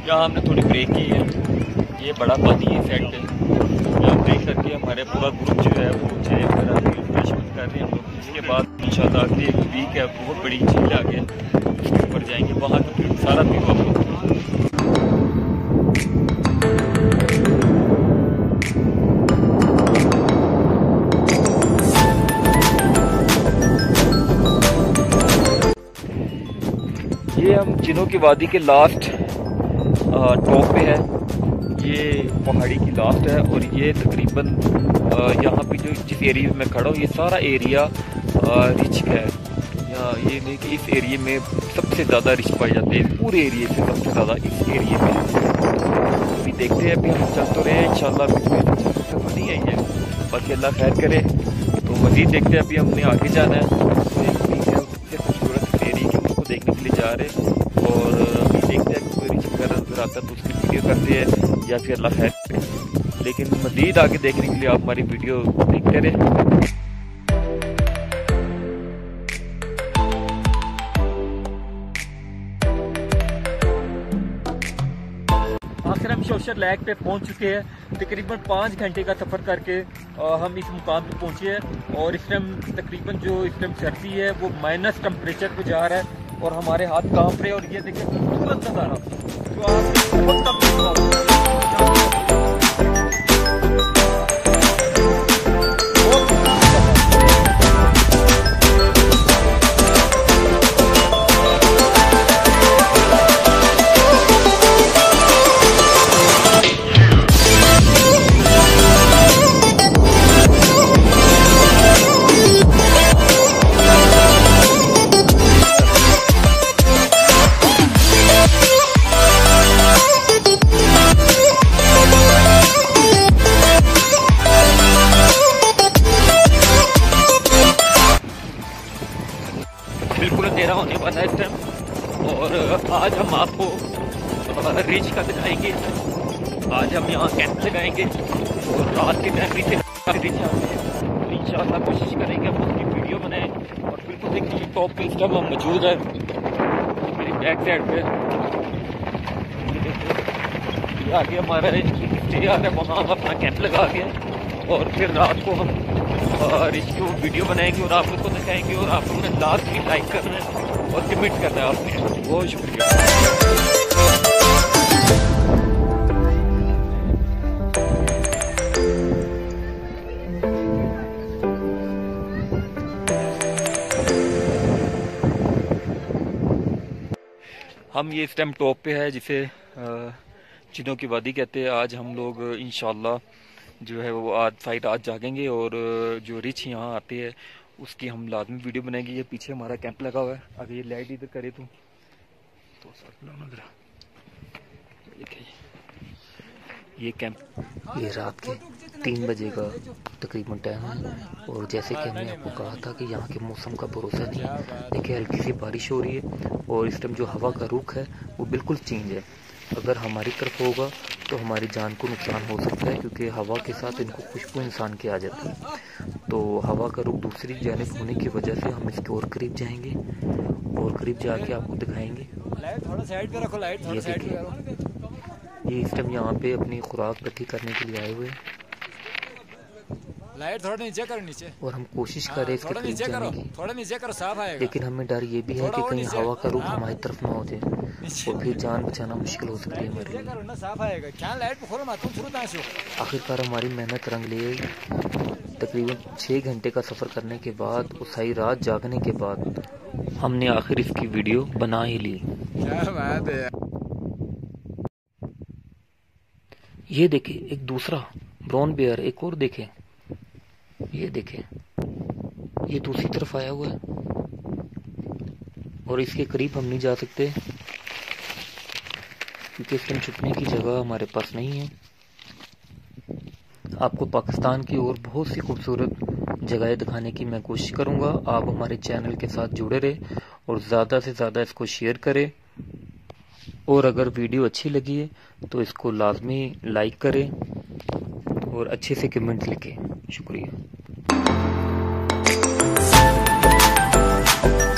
यहाँ हमने थोड़ी ब्रेक की है। ये बड़ा पानी है सेट है, यहाँ ब्रेक करके हमारे पूरा ग्रुप जो है वो चाय वगैरह रिफ्रेशमेंट कर रहे हैं हम लोग। इसके बाद इंशाल्लाह अगली एक वीक है, बहुत बड़ी झील आगे उसके ऊपर जाएंगे, वहाँ का व्यू सारा व्यू आप लोग। ये हम जिनों की वादी के लास्ट टॉप पे है, ये पहाड़ी की लास्ट है। और ये तकरीबन यहाँ पे जो जिस एरिया में मैं खड़ा हूँ ये सारा एरिया रिच है। ये नहीं कि इस एरिया में सबसे ज़्यादा रिच पाए जाते हैं, पूरे एरिया से सबसे ज़्यादा इस एरिया में। अभी देखते हैं, अभी हम चल तो रहे हैं इंशाल्लाह, अभी कोई अच्छा सफर नहीं आई है, बाकी अल्लाह खैर करे। तो मज़ीद देखते हैं, अभी हमने आगे जाना है। तो एक बीच है सबसे खूबसूरत एरिया के उसको देखने के लिए जा रहे हैं। और अभी देखते हैं कोई रिच वगैरह नजर आता है तो उसकी वीडियो करते हैं या फिर अल्लाह खैर करे। लेकिन मज़ीद आगे देखने के लिए आप हमारी वीडियो देखते रहें। आखिर हम शोशर लेक पे पहुंच चुके हैं। तकरीबन 5 घंटे का सफ़र करके हम इस मुकाम पे पहुंचे हैं। और इस टाइम तकरीबन जो इस टाइम सर्दी है वो माइनस टेम्परेचर पे जा रहा है और हमारे हाथ कांप रहे हैं। और ये देखिए खूबसूरत नज़ारा जो आप बहुत कम देखा होगा। बिल्कुल अंधेरा होने वाला है इस टाइम। और आज हम आपको रिच का दिखाएंगे। आज हम यहाँ कैंप लगाएंगे और रात के टाइम रिच आते हैं। तो इंशाल्लाह कोशिश करेंगे हम उसकी वीडियो बनाएं। और बिल्कुल देखिए टॉप पे इस टाइम हम मौजूद है, मेरी बैक साइड पे ये आगे हमारा स्टे आ रहा है, वहाँ हम अपना कैंप लगा के और फिर रात को हम रिच की वीडियो बनाएंगे और आप लोग को दिखाएंगे। और आप लोगों ने लास्ट में लाइक करना है और कमेंट करना है आपने। बहुत शुक्रिया। हम ये इस टाइम टॉप पे है जिसे जिनों की वादी कहते हैं। आज हम लोग इंशाल्लाह जो है वो आज साइड आज जागेंगे और जो रिच यहाँ आते हैं उसकी हम लाजमी वीडियो बनाएंगे। ये पीछे हमारा कैंप लगा हुआ है। अगर ये लाइट इधर करे तो ये कैंप ये रात के 3 बजे का तकरीबन टाइम है। और जैसे कि हमने आपको कहा था कि यहाँ के मौसम का भरोसा नहीं है। देखिए हल्की सी बारिश हो रही है और इस टाइम जो हवा का रुख है वो बिल्कुल चेंज है। अगर हमारी तरफ होगा तो हमारी जान को नुकसान हो सकता है, क्योंकि हवा के साथ इनको खुशबू इंसान की आ जाती है। तो हवा का रुख दूसरी जानिब होने की वजह से हम इसके और करीब जाएंगे और करीब जाके आपको दिखाएंगे। ये देखिए ये इस टाइम यहाँ पे अपनी खुराक इकट्ठी करने के लिए आए हुए हैं। लाइट थोड़ा नीचे करो, नीचे। और हम कोशिश कर रहे हैं इसके करीब जाने की, थोड़ा नीचे करो, साफ आएगा। लेकिन हमें डर ये भी है कि कहीं हवा का रुख हमारी तरफ ना हो जाए और फिर जान बचाना मुश्किल हो सकती है हमारे लिए। आखिरकार हमारी मेहनत रंग ले आई। तकरीबन 6 घंटे का सफ़र करने के बाद और सारी रात जागने के बाद हमने आखिर इसकी वीडियो बना ही ली। क्या बात है। ये देखे एक दूसरा ब्राउन बेयर, एक और देखे, ये देखे ये दूसरी तरफ आया हुआ है और इसके करीब हम नहीं जा सकते क्योंकि इसमें छुपने की जगह हमारे पास नहीं है। आपको पाकिस्तान की और बहुत सी खूबसूरत जगहें दिखाने की मैं कोशिश करूंगा। आप हमारे चैनल के साथ जुड़े रहे और ज़्यादा से ज़्यादा इसको शेयर करें। और अगर वीडियो अच्छी लगी है तो इसको लाजमी लाइक करें और अच्छे से कमेंट लिखें। शुक्रिया।